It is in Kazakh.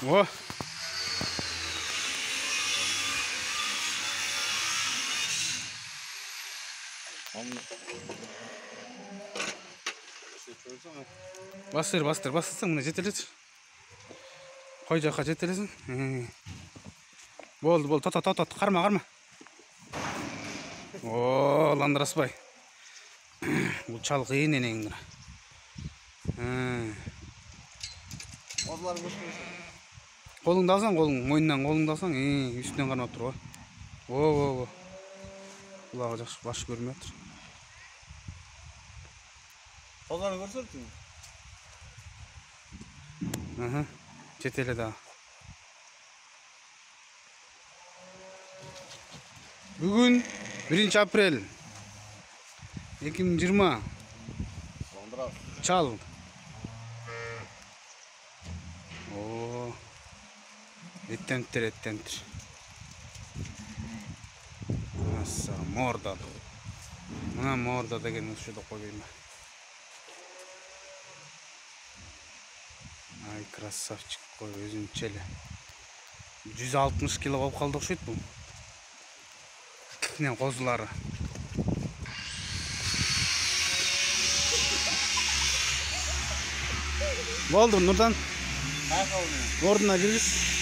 О. Бастыр, мына жетелесің. Қой жаққа жетелесің. Болды, тот, қарма. О, Ландырасбай. Бұл чал қиын енеңдір. Қолыңды алсаң, мойнынан қолыңды алсаң, үстінен қармап тұр ғой. О. Құлағы жақсы башы көрмей отыр. Қолдарын көрсетсің? Жетелі дағы. Бүгін 1 апрель 2020. Чал. О. Еттемтір. Аса, морда. Мына морда деген ұшыда қойбеймі. Ай, красавчик қой, өзім челі. 160 кило болып қалды ұқшайды бұл. Мен қозылары. Болды, Нұрдан. Ордына келгіз.